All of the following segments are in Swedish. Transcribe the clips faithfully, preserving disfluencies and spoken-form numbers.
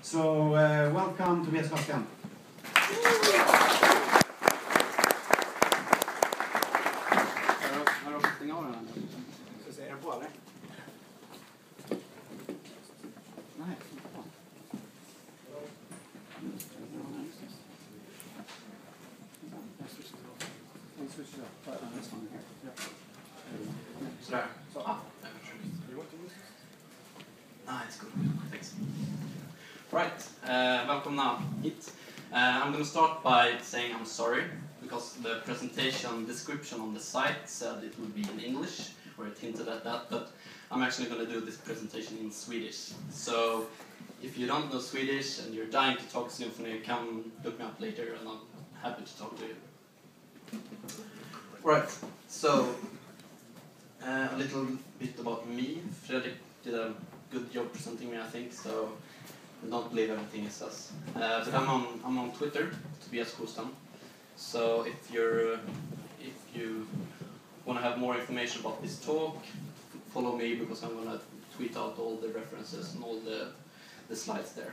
So, uh, welcome Tobias Bastian. Har du stängt av den här? Ska jag säga den på eller? Nej, Sådär. Så, ah. Nice, good. Thanks. Right, uh, välkomna hit. Uh, I'm going to start by saying I'm sorry, because the presentation description on the site said it would be in English, or it hinted at that, but I'm actually going to do this presentation in Swedish. So, if you don't know Swedish and you're dying to talk symphony, come look me up later and I'm happy to talk to you. Right, so, uh, a little bit about me. Fredrik did a good job presenting me, I think, so don't believe everything he says. Uh, but I'm on I'm on Twitter, Tobias Kostam. So if you're if you want to have more information about this talk, follow me because I'm gonna tweet out all the references and all the the slides there.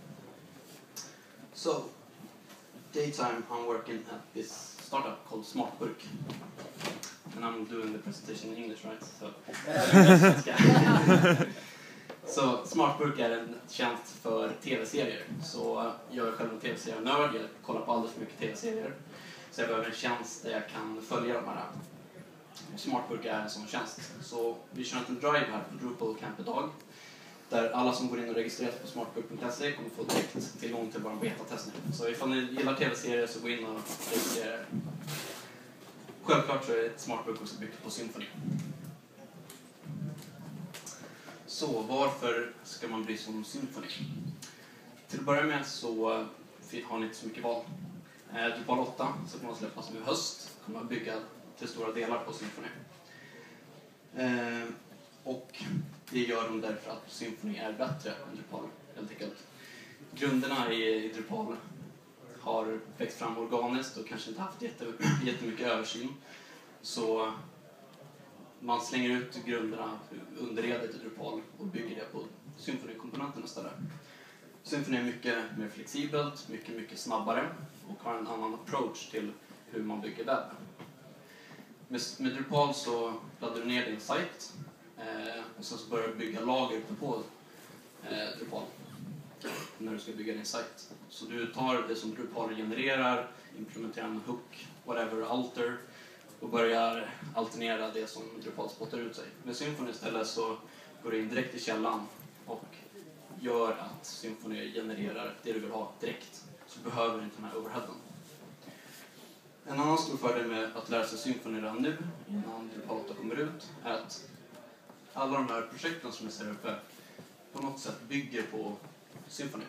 So daytime I'm working at this startup called Smartburk, and I'm doing the presentation in English, right? So. Så Smartburk är en tjänst för tv-serier. Så jag är själv en tv-serienörd, jag kollar på alldeles för mycket tv-serier. Så jag behöver en tjänst där jag kan följa de här. Smartburk är en sån tjänst. Så vi kör en drive här på Drupal Camp idag. Där alla som går in och registrerar sig på smartburk punkt se kommer få direkt tillgång till vår betatest nu. Så ifall ni gillar tv-serier så gå in och registrera er. Självklart så är Smartburk också byggt på Symfony. Så varför ska man bry sig om Symfony? Till att börja med så har ni inte så mycket val. Eh, Drupal åtta så kommer man släppas nu i höst. Kommer man bygga till stora delar på Symfony. Eh, och det gör de därför att Symfony är bättre än Drupal, helt enkelt. Grunderna i, i Drupal har växt fram organiskt och kanske inte haft jätte, jättemycket översyn. Så man slänger ut grunderna, underredet i Drupal och bygger det på Symfony-komponenterna istället. Symfony är mycket mer flexibelt, mycket, mycket snabbare och har en annan approach till hur man bygger webb. Med, med Drupal så laddar du ner din sajt eh, och sen så börjar du bygga lager på eh, Drupal när du ska bygga din sajt. Så du tar det som Drupal genererar, implementerar en hook, whatever, alter, och börjar alternera det som Drupal spottar ut sig. Med Symfony istället så går du in direkt i källan och gör att Symfony genererar det du vill ha direkt. Så behöver du inte den här overheaden. En annan stor fördel med att lära sig Symfony redan nu, innan Drupal åtta kommer ut, är att alla de här projekten som ni ser uppe på något sätt bygger på Symfony.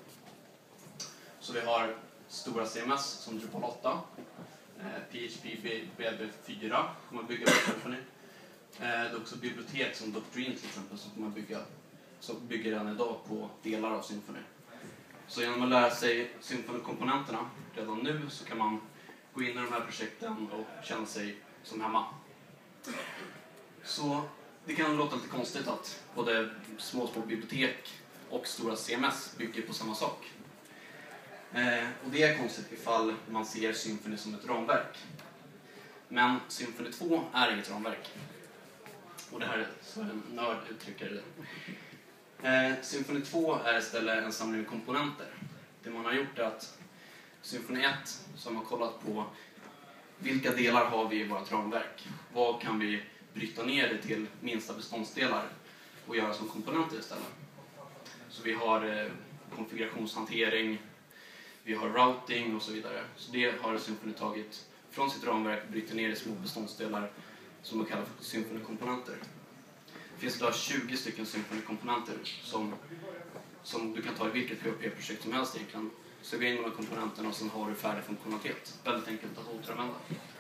Så vi har stora C M S som Drupal åtta. P H P B B fyra kommer bygga på Symfony. Det är också bibliotek som Doctrine till exempel som kommer bygga, som bygger redan idag på delar av Symfony. Så genom att lära sig Symfony-komponenterna redan nu så kan man gå in i de här projekten och känna sig som hemma. Så det kan låta lite konstigt att både små små bibliotek och stora C M S bygger på samma sak. Eh, och det är konstigt ifall man ser Symfony som ett ramverk. Men Symfony två är inget ramverk. Och det här är så en nörd uttrycker det. Eh, Symfony två är istället en samling komponenter. Det man har gjort är att Symfony ett så har man kollat på vilka delar har vi i vårt ramverk. Vad kan vi bryta ner det till minsta beståndsdelar och göra som komponenter istället. Så vi har eh, konfigurationshantering, vi har routing och så vidare. Så det har Symfony tagit från sitt ramverk och bryter ner i små beståndsdelar som man kallar för Symfony-komponenter. Det finns idag tjugo stycken Symfony-komponenter som, som du kan ta i vilket P H P-projekt som helst egentligen. Så gå in med de komponenterna och sen har du färdig funktionalitet. Väldigt enkelt att återanvända.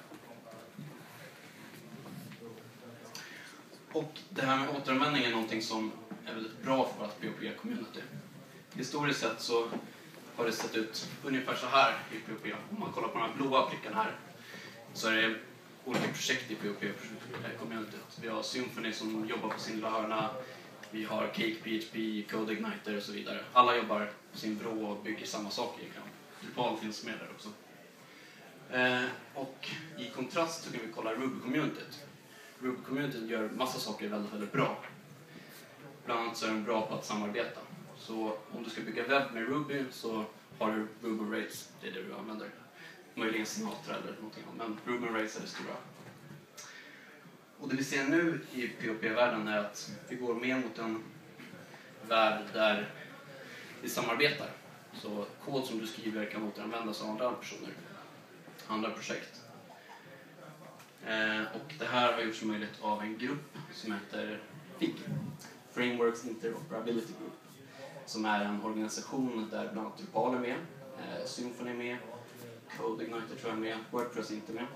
Och det här med återanvändning är någonting som är väldigt bra för vårt P H P-community. Historiskt sett så har det sett ut ungefär så här i P H P. Om man kollar på de här blåa prickarna här så är det olika projekt i P H P-communityt. Vi har Symfony som jobbar på sin lilla hörna. vi har Cake P H P, CodeIgniter och så vidare. Alla jobbar på sin vrå och bygger samma saker egentligen. Drupal finns med där också. Eh, och i kontrast så kan vi kolla Ruby-communityt. Ruby-communityt gör massa saker väldigt, väldigt bra. Bland annat så är den bra på att samarbeta. Så om du ska bygga webb med Ruby så har du Ruby on Rails, det är det du använder. Möjligen Sinatra eller någonting annat, men Ruby on Rails är det stora. Och det vi ser nu i P H P-världen är att vi går mer mot en värld där vi samarbetar. Så kod som du skriver kan återanvändas av andra personer, andra projekt. Eh, och det här har gjorts möjligt av en grupp som heter F I G, Frameworks Interoperability Group, som är en organisation där bland annat Drupal är med, eh, Symfony är med, CodeIgniter tror jag är med, WordPress är inte med.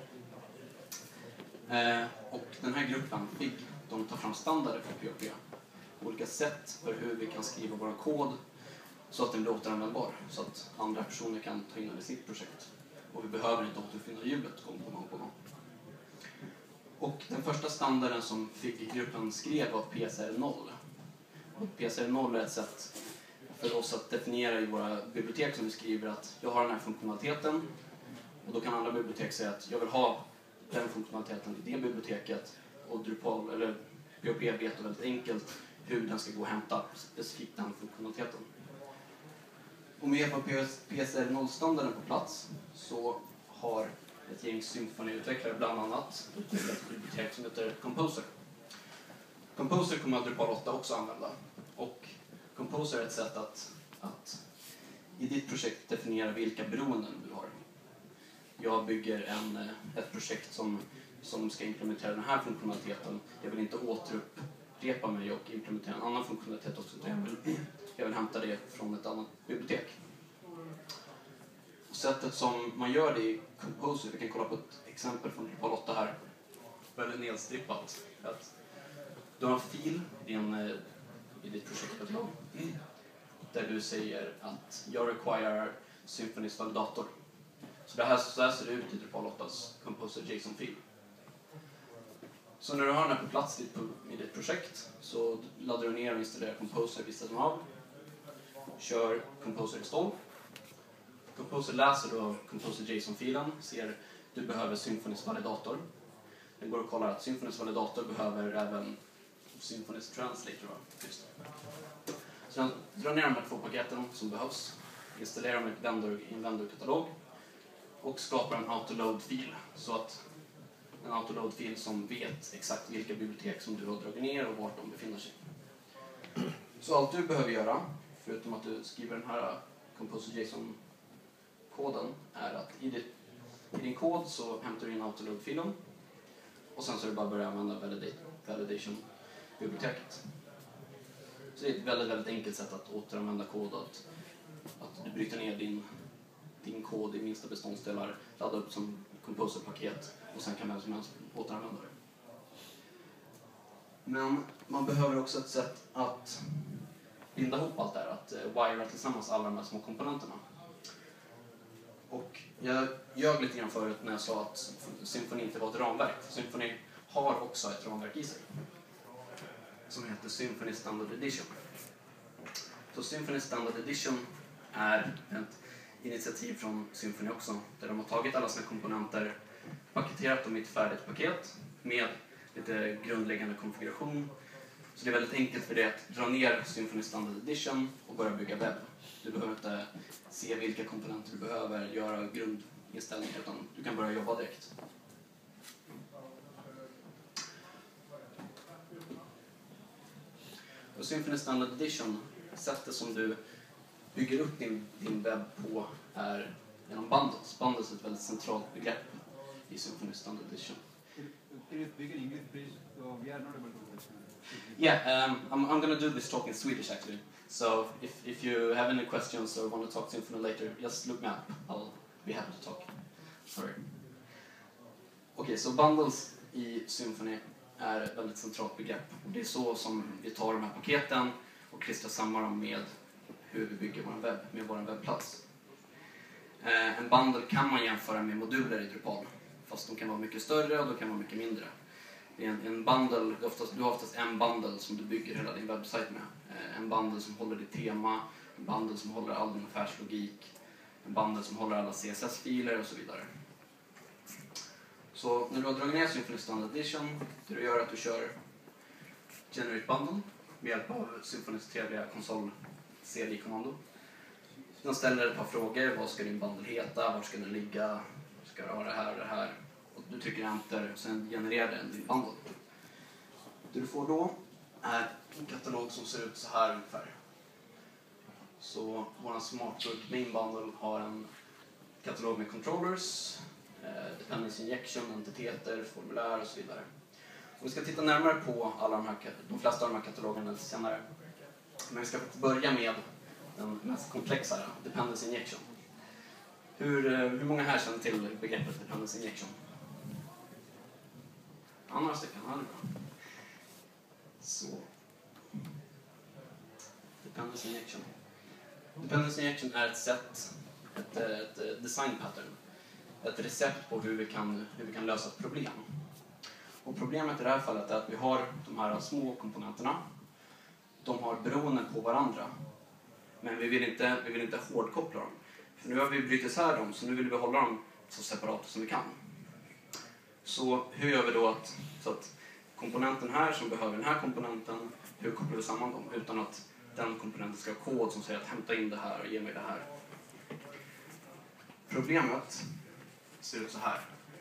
Eh, och den här gruppen, F I G, de tar fram standarder för P H P. Olika sätt för hur vi kan skriva vår kod så att den blir återanvändbar, så att andra personer kan ta in den i sitt projekt. Och vi behöver inte återfinna hjulet gång på gång på gång. Och den första standarden som F I G-gruppen skrev var P S R noll. Och P S R noll är ett sätt för oss att definiera i våra bibliotek som vi skriver att jag har den här funktionaliteten, och då kan andra bibliotek säga att jag vill ha den funktionaliteten i det biblioteket, och Drupal eller P H P vet väldigt enkelt hur den ska gå och hämta specifikt den funktionaliteten. Om vi har P S R noll-standarden på plats så har ett gäng Symfony-utvecklare bland annat utvecklat ett bibliotek som heter Composer. Composer kommer Drupal åtta också använda, och Composer är ett sätt att, att i ditt projekt definiera vilka beroenden du har. Jag bygger en, ett projekt som, som ska implementera den här funktionaliteten. Jag vill inte återupprepa mig och implementera en annan funktionalitet också. Jag vill, jag vill hämta det från ett annat bibliotek. Och sättet som man gör det i Composer, vi kan kolla på ett exempel från Drupal åtta här. Väldigt nedstrippat. Att du har en fil i, din, i ditt projektkatalog där du säger att jag require Symfonys validator. Så det här, så här ser det ut i Drupal åttas Composer JSON-fil. Så när du har den här på plats i ditt projekt så laddar du ner och installerar Composer vid sidan av. Kör Composer install. Composer läser då Composer JSON-filen, ser att du behöver Symfonys validator. Den går och kollar att Symfonys validator behöver även Symfonys translator. Just. Så den drar ner de här två paketen som behövs, installerar dem i, vendor, i en vendor-katalog och skapar en autoload-fil, så att en autoload-fil som vet exakt vilka bibliotek som du har dragit ner och vart de befinner sig. Så allt du behöver göra, förutom att du skriver den här Composer JSON-koden, är att i, ditt, i din kod så hämtar du in autoload-filen och sen så är det bara att börja använda validation-biblioteket. Så det är ett väldigt, väldigt enkelt sätt att återanvända kod, att, att du bryter ner din, din kod i minsta beståndsdelar, ladda upp som Composer-paket och sen kan vem som helst återanvända det. Men man behöver också ett sätt att binda ihop allt det här, att wira tillsammans alla de här små komponenterna. Och jag ljög lite grann förut när jag sa att Symfony inte var ett ramverk. Symfony har också ett ramverk i sig som heter Symfony Standard Edition. Så Symfony Standard Edition är ett initiativ från Symfony också, där de har tagit alla sina komponenter, paketerat dem i ett färdigt paket med lite grundläggande konfiguration. Så det är väldigt enkelt för dig att dra ner Symfony Standard Edition och börja bygga webb. Du behöver inte se vilka komponenter du behöver, göra grundinställningar, utan du kan börja jobba direkt. Och Symfony Standard Edition, sättet som du bygger upp din, din webb på är genom bundles. Bundles är ett väldigt centralt begrepp i Symfony Standard Edition. Can you speak in English, please? So we are not able to understand. Yeah, um, I'm, I'm going to do this talk in Swedish actually. So if, if you have any questions or want to talk Symfony later, just look me up. I'll be happy to talk. Sorry. Okej, okay, så bundles i Symfony är ett väldigt centralt begrepp. Och det är så som vi tar de här paketen och klistrar samman dem med hur vi bygger vår webb, med vår webbplats. Eh, en bundle kan man jämföra med moduler i Drupal. Fast de kan vara mycket större och de kan vara mycket mindre. Det är en, en bundle, oftast, du har oftast en bundle som du bygger hela din webbsajt med. Eh, en bundle som håller ditt tema, en bundle som håller all din affärslogik, en bundle som håller alla C S S-filer och så vidare. Så när du har dragit ner Symfony Standard Edition, det du gör är att du kör Generate Bundle med hjälp av Symfonys trevliga konsol-C D-kommando. Den ställer ett par frågor. Vad ska din bundle heta? Var ska den ligga? Ska du ha det här och det här? Och du trycker enter och sen genererar den din bundle. Det du får då är en katalog som ser ut så här ungefär. Så vår smartbook main bundle har en katalog med controllers, eh, dependency injection, entiteter, formulär och så vidare. Och vi ska titta närmare på alla de, här, de flesta av de här katalogerna senare. Men vi ska börja med den mest komplexa, dependency injection. Hur, hur många här känner till begreppet dependency injection? Ja, några stycken. Ja, det är bra. Så. Dependency injection. Dependency injection är ett sätt, ett, ett design pattern, ett recept på hur vi kan, hur vi kan lösa ett problem. Och problemet i det här fallet är att vi har de här små komponenterna. De har beroende på varandra. Men vi vill inte, vi vill inte hårdkoppla dem. För nu har vi brutit isär dem, så nu vill vi hålla dem så separata som vi kan. Så hur gör vi då att, så att komponenten här som behöver den här komponenten, hur kopplar vi samman dem utan att den komponenten ska ha kod som säger att hämta in det här och ge mig det här. Problemet ser ut så här.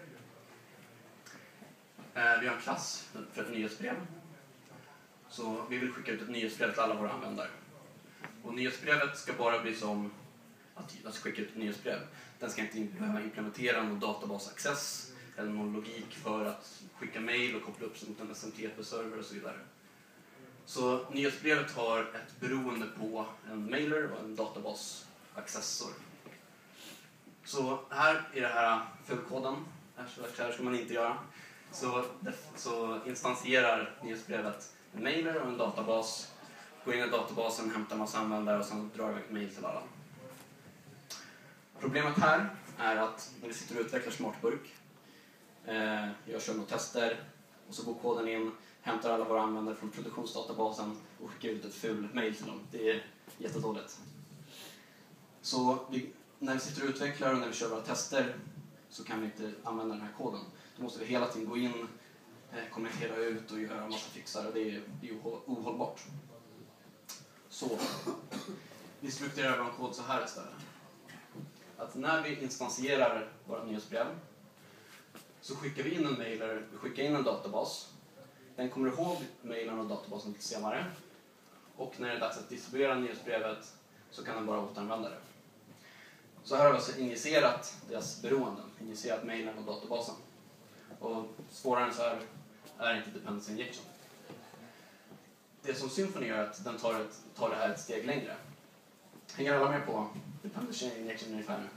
Vi har en klass för ett nyhetsbrev. Så vi vill skicka ut ett nyhetsbrev till alla våra användare. Och nyhetsbrevet ska bara bli som att, att skicka ut ett nyhetsbrev. Den ska inte behöva implementera någon databasaccess eller någon logik för att skicka mejl och koppla upp sig mot en S M T P-server och så vidare. Så nyhetsbrevet har ett beroende på en mailer och en databasaccessor. Så här i den här fullkoden, här ska man inte göra, så, så instansierar nyhetsbrevet en mailer och en databas. Går in i databasen, hämtar massa användare och sen drar iväg ett mail till alla. Problemet här är att när vi sitter och utvecklar Smartburk, eh, jag kör några tester och så går koden in, hämtar alla våra användare från produktionsdatabasen och skickar ut ett ful mail till dem. Det är jättedåligt. Så vi, när vi sitter och utvecklar och när vi kör våra tester så kan vi inte använda den här koden. Då måste vi hela tiden gå in, eh, kommentera ut och göra en massa fixar och det är, det är ohållbart. Så, vi strukturerar vår kod så här istället. Att när vi instansierar våra nyhetsbrev så skickar vi in en mailer, vi skickar in en databas. Den kommer ihåg mailen och databasen lite senare. Och när det är dags att distribuera nyhetsbrevet så kan den bara återanvända det. Så här har vi alltså injicerat deras beroenden, injicerat mailen och databasen. Och svårare än så här är inte dependency injection. Det som Symfony gör är att den tar, ett, tar det här ett steg längre. Hänger alla med på dependency injection ungefär nu?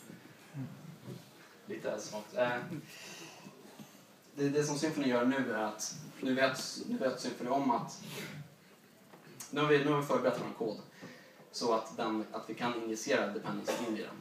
Lite svagt. Eh, det, det som Symfony gör nu är att nu vet, nu vet Symfony om att nu har vi, nu har vi förberett vår kod så att, den, att vi kan injicera dependency in i den.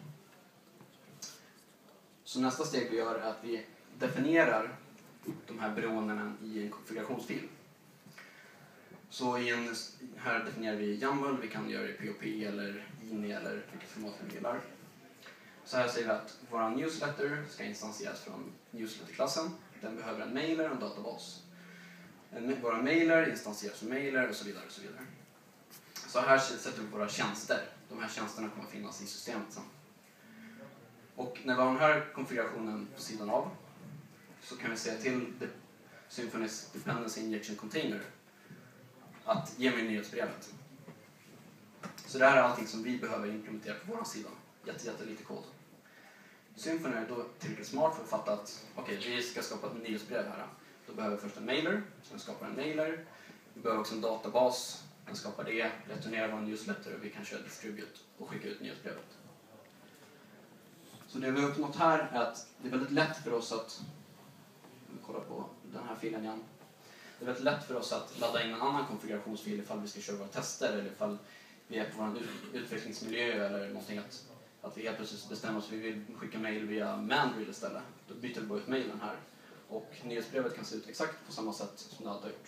Så nästa steg vi gör är att vi definierar de här beroendena i en konfigurationsfil. Så i en, här definierar vi YAML, vi kan göra det i P O P eller I N I eller vilket format vi gillar. Så här säger vi att vår newsletter ska instansieras från newsletterklassen. Den behöver en mailer och en databas. En, våra mailer instansieras som mailer och så vidare. Och så vidare. Så här sätter vi våra tjänster. De här tjänsterna kommer att finnas i systemet sen. Och när vi har den här konfigurationen på sidan av så kan vi säga till Symfonys Dependency Injection Container att ge mig nyhetsbrevet. Så det här är allting som vi behöver implementera på vår sida. Jätte, jätte lite kod. Symfony är då tillräckligt smart för att fatta att okej, okay, vi ska skapa ett nyhetsbrev här. Då behöver vi först en mailer, sen skapar en mailer. Vi behöver också en databas, den skapar det, returnerar vår newsletter och vi kan köra distribute och skicka ut nyhetsbrevet. Så det vi har uppnått här är att det är väldigt lätt för oss att, om vi kollar på den här filen igen. Det är väldigt lätt för oss att ladda in en annan konfigurationsfil ifall vi ska köra våra tester eller ifall vi är på vår utvecklingsmiljö eller någonting att, att vi helt plötsligt bestämmer oss att vi vill skicka mail via Mandrill istället. Då byter vi bara ut mailen här Och nyhetsbrevet kan se ut exakt på samma sätt som det alltid har gjort.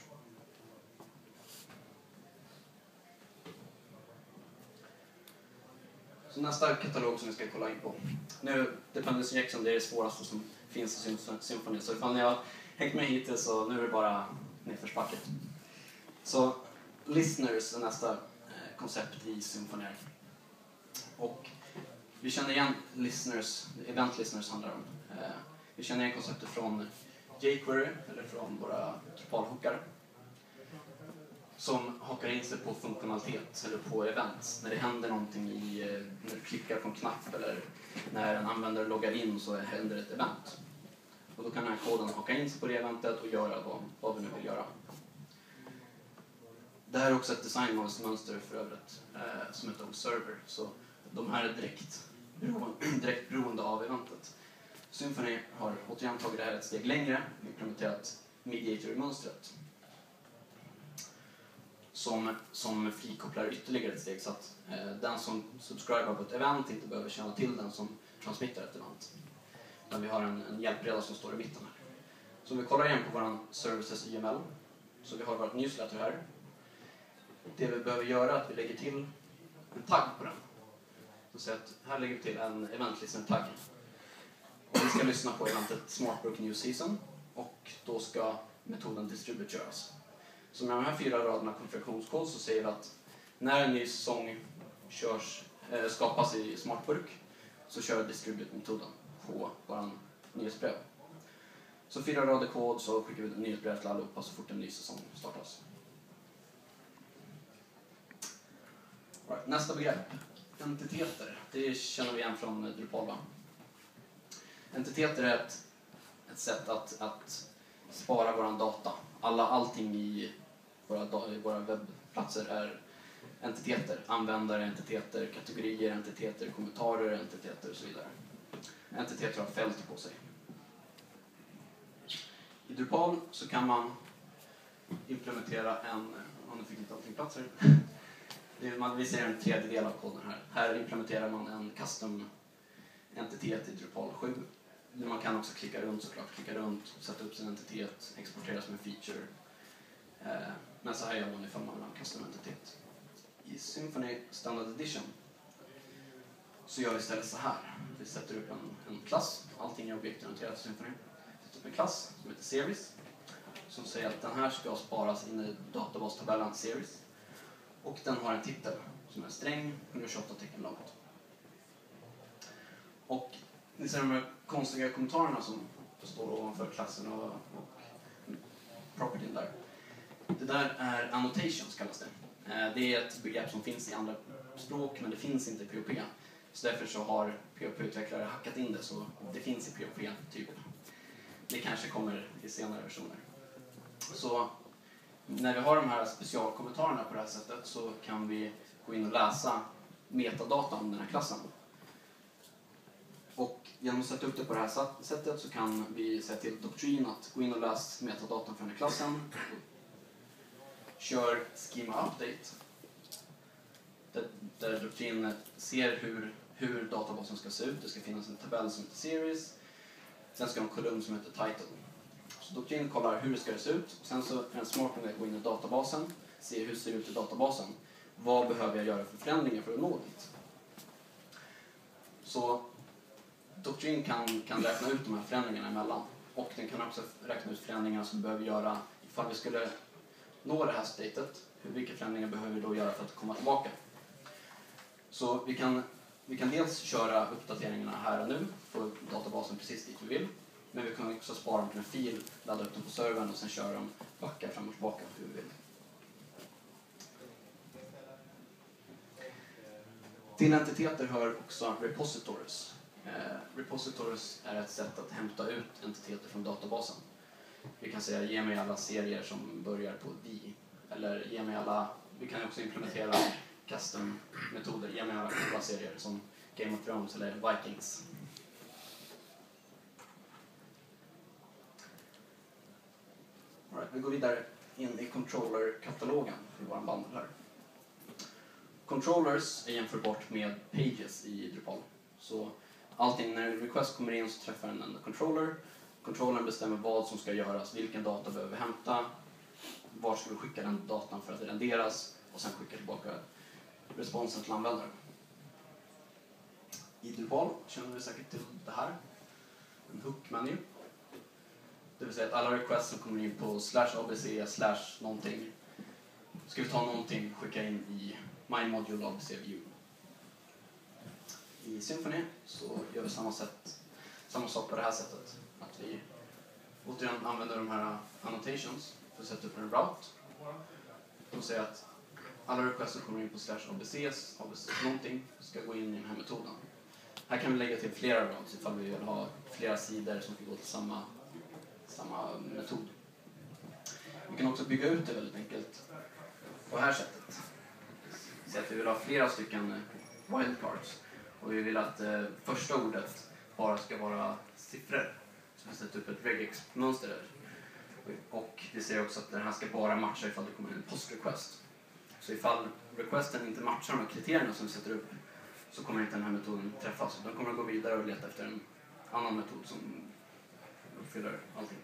Så nästa katalog som vi ska kolla in på. Nu, Dependency Injection, det är det svåraste som finns i Symfony. Så ifall ni har hängt med hittills så nu är det bara nedförsbacke. Så listeners är nästa eh, koncept i Symfony. Och vi känner igen listeners, event listeners handlar om. Eh, vi känner igen konceptet från jQuery eller från våra Drupal-hookar som hakar in sig på funktionalitet eller på events. När det händer någonting i, när du klickar på en knapp eller när en användare loggar in så händer ett event. Och då kan den här koden haka in sig på det eventet och göra vad, vad vi nu vill göra. Det här är också ett designmönster för övrigt eh, som heter Observer. Så de här är direkt beroende, direkt beroende av eventet. Symfony har återigen tagit det här ett steg längre och implementerat mediator-mönstret. Som, som frikopplar ytterligare ett steg så att eh, den som subscriber på ett event inte behöver känna till den som transmittar ett event. Men vi har en, en hjälpreda som står i mitten här. Så vi kollar igen på vår services Y M L. Så vi har vårt newsletter här. Det vi behöver göra är att vi lägger till en tagg på den. Så att här lägger vi till en event listener tagg. Och vi ska lyssna på eventet Smartbook New Season och då ska metoden distribute göras. Så med de här fyra raderna konfigurationskod så säger vi att när en ny säsong körs, äh, skapas i Smartbook så kör distribute-metoden på vår nyhetsbrev. Så fyra rader kod så skickar vi nyhetsbrev till allihopa så fort en ny säsong startas. Right, nästa begrepp, entiteter. Det känner vi igen från Drupal, va? Entiteter är ett, ett sätt att, att spara vår data. Alla, allting i våra, i våra webbplatser är entiteter. Användare, entiteter, kategorier, entiteter, kommentarer, entiteter och så vidare. Entiteter har fält på sig. I Drupal så kan man implementera en... Om du fick inte allting plats här. Man visar en tredjedel av koden här. Här implementerar man en custom entitet i Drupal sju. Man kan också klicka runt såklart. Klicka runt, sätta upp sin entitet, exportera som en feature. Men så här gör man ifall man vill ha en custom entitet. I Symfony Standard Edition så gör vi istället så här. Vi sätter upp en, en klass. Allting är objektorienterat i Symfony. Vi sätter upp en klass som heter Series. Som säger att den här ska sparas in i databastabellen Series. Och den har en titel som är en sträng hundratjugoåtta tecken långt. Och ni ser de här konstiga kommentarerna som står ovanför klassen och, och propertyn där. Det där är annotations kallas det. Det är ett begrepp som finns i andra språk men det finns inte i P H P. Så därför så har P H P-utvecklare hackat in det så det finns i P H P typ. Det kanske kommer i senare versioner. Så när vi har de här specialkommentarerna på det här sättet så kan vi gå in och läsa metadata om den här klassen. Och genom att sätta upp det på det här sättet så kan vi säga till Doctrine att gå in och läsa metadatan för den här klassen. Kör schema update. Där, där Doctrine ser hur, hur databasen ska se ut. Det ska finnas en tabell som heter series. Sen ska det ha en kolumn som heter title. Så Doctrine kollar hur det ska se ut. Sen så är den smart med att gå in i databasen. Se hur det ser ut i databasen. Vad behöver jag göra för förändringar för att nå dit? Så Doctrine kan, kan räkna ut de här förändringarna emellan. Och den kan också räkna ut förändringar som vi behöver göra ifall vi skulle nå det här statet. Vilka förändringar behöver vi då göra för att komma tillbaka? Så vi kan, vi kan dels köra uppdateringarna här och nu. Få databasen precis dit vi vill. Men vi kan också spara dem till en fil, ladda upp dem på servern och sen köra dem backa fram och tillbaka hur vi vill. Till entiteter hör också repositories. Eh, repositories är ett sätt att hämta ut entiteter från databasen. Vi kan säga ge mig alla serier som börjar på D. Eller ge mig alla, vi kan också implementera custom-metoder. Ge mig alla coola serier som Game of Thrones eller Vikings. All right, vi går vidare in i controller-katalogen för vår bundle här. Controllers är jämförbart med pages i Drupal. Så allting när request kommer in så träffar den en controller Controllern bestämmer vad som ska göras, vilken data behöver vi hämta, var ska vi skicka den datan för att det renderas och sen skicka tillbaka responsen till användaren. I Drupal känner vi säkert till det här. En hook-menu. Det vill säga att alla requests som kommer in på slash abc slash någonting ska vi ta någonting och skicka in i mymodule abc view. I Symfony så gör vi samma, sätt, samma sak på det här sättet. Att vi återigen använder de här annotations för att sätta upp en route. Det vill säga att alla requests som kommer in på slash abc, abc någonting ska gå in i den här metoden. Här kan vi lägga till flera routes ifall vi vill ha flera sidor som ska gå till samma, samma metod. Vi kan också bygga ut det väldigt enkelt på det här sättet. Så att vi vill ha flera stycken wildcards. Och vi vill att eh, första ordet bara ska vara siffror. Så vi sätter upp ett regex-mönster där. Och det säger också att den här ska bara matcha ifall det kommer en post-request. Så ifall requesten inte matchar de här kriterierna som vi sätter upp så kommer inte den här metoden träffas. Den kommer att gå vidare och leta efter en annan metod som uppfyller allting.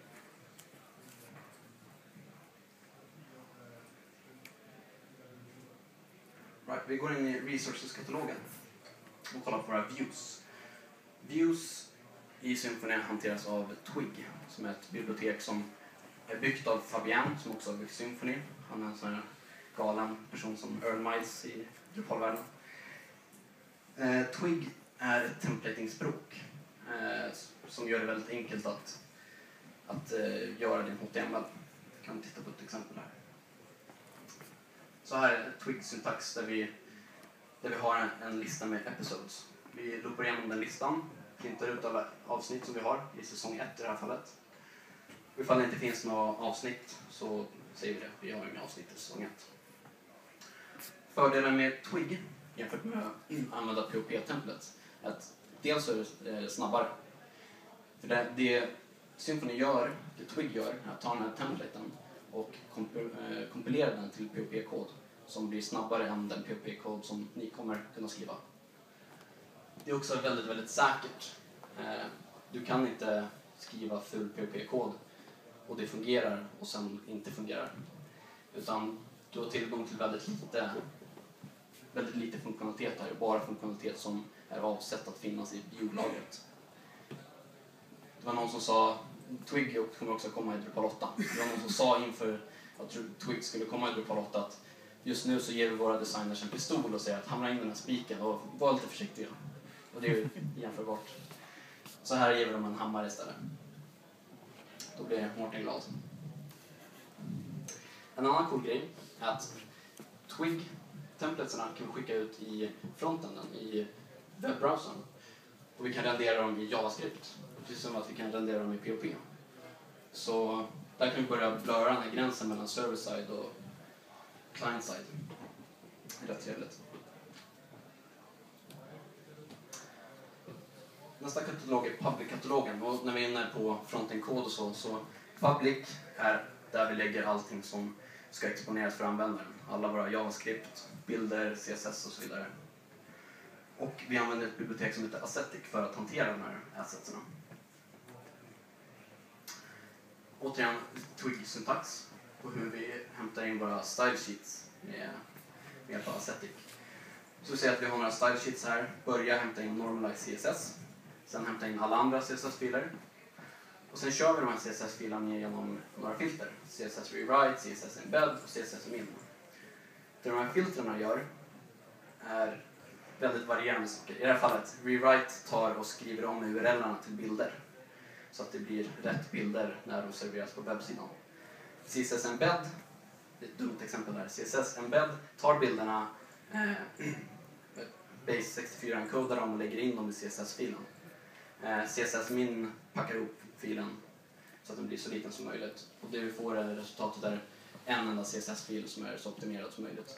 Right, vi går in i resources-katalogen och kollar på våra views. Views i Symfony hanteras av Twig som är ett bibliotek som är byggt av Fabian som också har byggt Symfony. Han är en sån här galen person som Earl Miles i Drupal-världen. Eh, Twig är ett templatingspråk eh, som gör det väldigt enkelt att, att eh, göra din H T M L. Vi kan titta på ett exempel här. Så här är Twig-syntax där vi, där vi har en, en lista med episodes. Vi loopar igenom den listan, printar ut alla avsnitt som vi har i säsong ett i det här fallet. Och ifall det inte finns några avsnitt så säger vi det, vi har inga avsnitt i säsong ett. Fördelen med Twig jämfört med att använda P H P-templates är att dels är det snabbare. För det, det Symfony gör, det Twig gör, är att ta den här templaten och kompilera den till P H P-kod som blir snabbare än den P H P-kod som ni kommer kunna skriva. Det är också väldigt, väldigt säkert. Du kan inte skriva full P H P-kod och det fungerar och sen inte fungerar. Utan du har tillgång till väldigt lite, väldigt lite funktionalitet här. Bara funktionalitet som är avsett att finnas i view-lagret. Det var någon som sa, Twig kommer också komma i Drupal åtta. Det var någon som sa inför att Twig skulle komma i Drupal åtta att just nu så ger vi våra designers en pistol och säger att hamra in den här spiken och var lite försiktiga. Och det är ju jämförbart. Så här ger vi dem en hammare istället. Då blir Mårten glad. En annan cool grej är att Twig-templatesarna kan vi skicka ut i frontenden i webbrowsern. Och vi kan rendera dem i JavaScript. Precis som att vi kan rendera dem i P H P. Så där kan vi börja blöra den här gränsen mellan server-side och client-side. Det är rätt trevligt. Nästa katalog är public-katalogen. Och när vi är inne på frontend-kod och så, så public är där vi lägger allting som ska exponeras för användaren. Alla våra JavaScript, bilder, C S S och så vidare. Och vi använder ett bibliotek som heter Ascetic för att hantera de här assetserna. Återigen Twig-syntax och hur vi hämtar in våra style sheets med, med hjälp av Ascetic. Så vi ser att vi har några style sheets här. Börja hämta in normalize C S S. Sen hämta in alla andra C S S-filer. Och sen kör vi de här C S S-filerna genom några filter. C S S rewrite, C S S embed och C S S min. Det de här filtrarna gör är väldigt varierande saker. I det här fallet, rewrite tar och skriver om U R L-erna till bilder. Så att det blir rätt bilder när de serveras på webbsidan. C S S embed, det är ett dumt exempel där. C S S embed tar bilderna, eh, base sextiofyra enkodar dem och lägger in dem i C S S-filen. Eh, C S S min packar ihop filen så att den blir så liten som möjligt. Och det vi får är resultatet är en enda C S S-fil som är så optimerad som möjligt.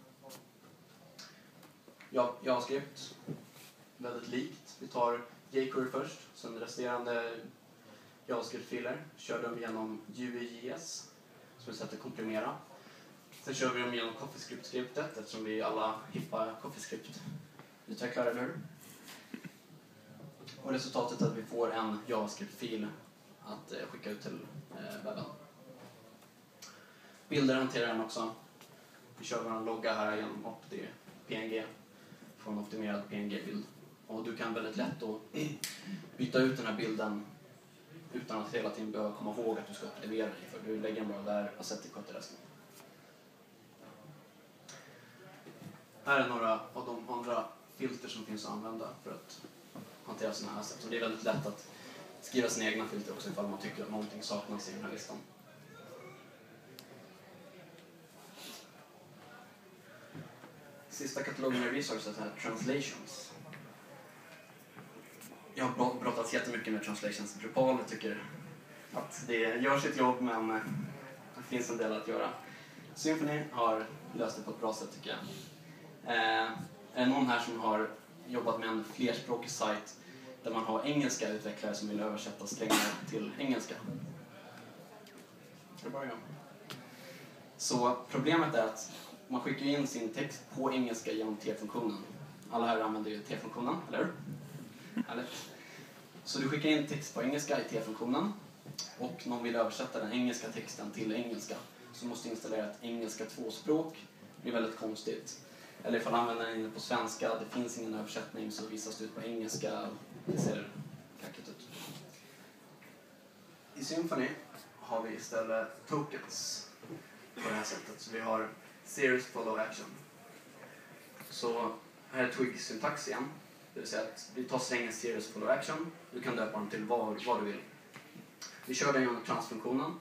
Ja, JavaScript, väldigt likt. Vi tar jQuery först, sen resterande JavaScript-filer. Kör dem genom U I J S, som vi sätter komprimera. Sen kör vi dem genom CoffeeScript-skriptet, eftersom vi alla hippa CoffeeScript-utvecklare, eller hur? Och resultatet är att vi får en JavaScript-fil att eh, skicka ut till eh, webben. Bilder hanterar den också. Vi kör vår logga här genom Opti P N G från optimerad P N G-bild. Och du kan väldigt lätt då byta ut den här bilden utan att hela tiden behöva komma ihåg att du ska optimera den, för du lägger den bara där och sätter sköter resten. Här är några av de andra filter som finns att använda för att hantera sådana här assets. Det är väldigt lätt att skriva sina egna filter också ifall man tycker att någonting saknas i den här listan. Sista katalogen i resources är translations. Jag har brottats jättemycket med translations. Drupal tycker att det gör sitt jobb, men det finns en del att göra. Symfony har löst det på ett bra sätt tycker jag. Eh, är det någon här som har jobbat med en flerspråkig sajt där man har engelska utvecklare som vill översätta strängar till engelska? Ska börja. Så problemet är att man skickar in sin text på engelska genom T-funktionen. Alla här använder ju T-funktionen, eller hur? Härligt. Så du skickar in text på engelska i T-funktionen och någon vill översätta den engelska texten till engelska, så måste du installera ett engelska tvåspråk. Det blir väldigt konstigt. Eller ifall användaren är inne på svenska, det finns ingen översättning, så visas det ut på engelska. Det ser kackigt ut. I Symfony har vi istället tokens på det här sättet. Så vi har series follow action. Så här är Twig-syntax igen. Det vill säga att vi tar strängen series follow action. Du kan döpa den till vad, vad du vill. Vi kör den genom transfunktionen.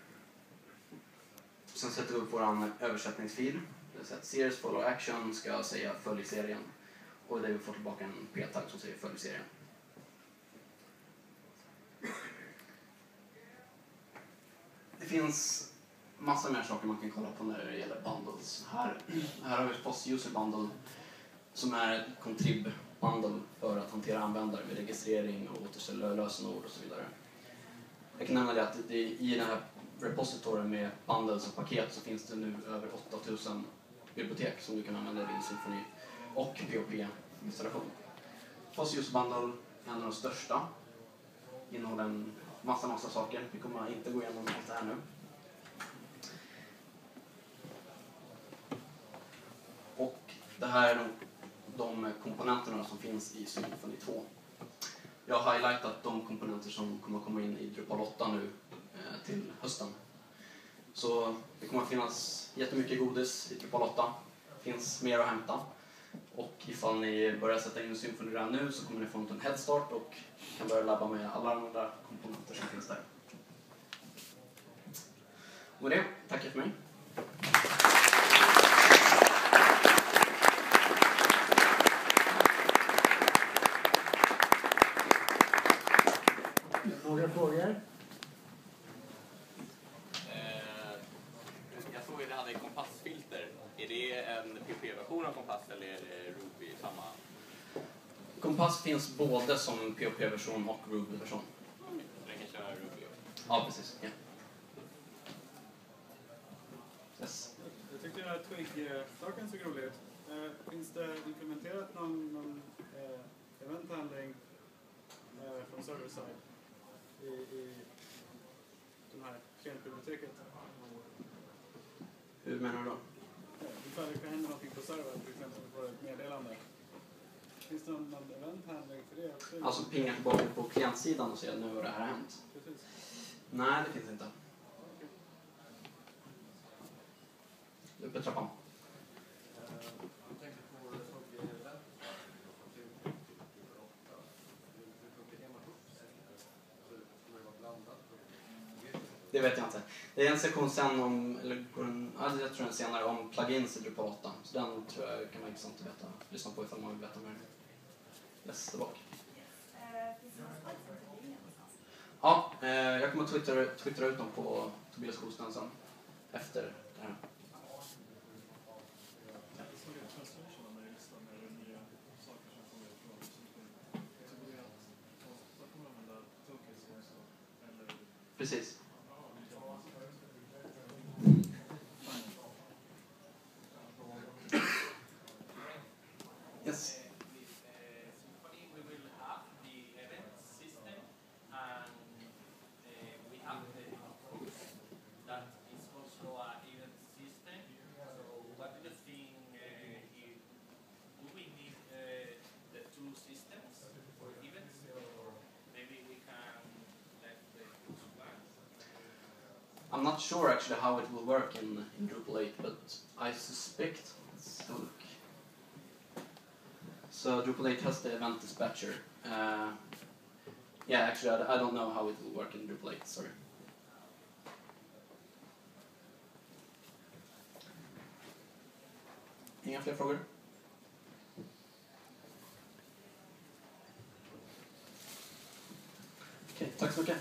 Sen sätter vi upp vår översättningsfil. Det vill säga att series follow action ska säga följ serien. Och där vi får tillbaka en p-tagg som säger följ serien. Det finns massa mer saker man kan kolla på när det gäller bundles. Här, här har vi post user bundle som är ett contrib bundle för att hantera användare vid registrering och återställa lösenord och så vidare. Jag kan nämna det att det, i den här repositorien med bundles och paket så finns det nu över åtta tusen bibliotek som du kan använda vid Symfony och P O P-installation. Post user bundle är en av de största. Innehåller en massa, massa saker. Vi kommer inte gå igenom allt det här nu. Och det här är de, de komponenterna som finns i Symfony två. Jag har highlightat de komponenter som kommer komma in i Drupal åtta nu eh, till hösten. Så det kommer att finnas jättemycket godis i Drupal åtta. Det finns mer att hämta. Och ifall ni börjar sätta in Symfony redan nu så kommer ni få en headstart och kan börja labba med alla andra komponenter som finns där. Och det, tackar för mig. Några frågor? Eh, jag såg att det hade kompassfilter. Är det en P P version av kompass eller är det Ruby samma? Kompass finns både som P O P-version och Ruby-version. Mm. Den kan köra Ruby. Ja, precis. Ja. Yes. Jag tyckte den här Twig-saken såg rolig ut. Eh, finns det implementerat någon, någon eh, event handling eh, från server-side i, i det här klientbiblioteket? Hur menar du då? Ja, ifall det hända någonting på servern, till exempel på ett meddelande. Finns det någon, någon event handling för det också? Alltså pinga tillbaka på klientsidan och säga att nu har det här hänt. Precis. Nej, det finns inte. Uppe i trappan. Det vet jag inte. Det är en sektion sen om, eller ja, jag tror en senare om plugins i Drupal åtta. Så den tror jag kan vara intressant att veta. Lyssna på ifall man vill veta mer. Yes, tillbaka. Ja, eh, jag kommer att twittra, twittra ut dem på Tobias Kosten sen. Efter det här. Precis. Yes. We will have the event system and not sure actually how it will work in, in Drupal eight, but I suspect, let's have a look. So Drupal eight has the event dispatcher. Uh, yeah, actually I, I don't know how it will work in Drupal eight, sorry. Inga fler frågor? Okej, tack så mycket.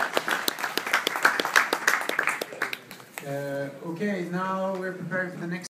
Uh, okay, now we're preparing for the next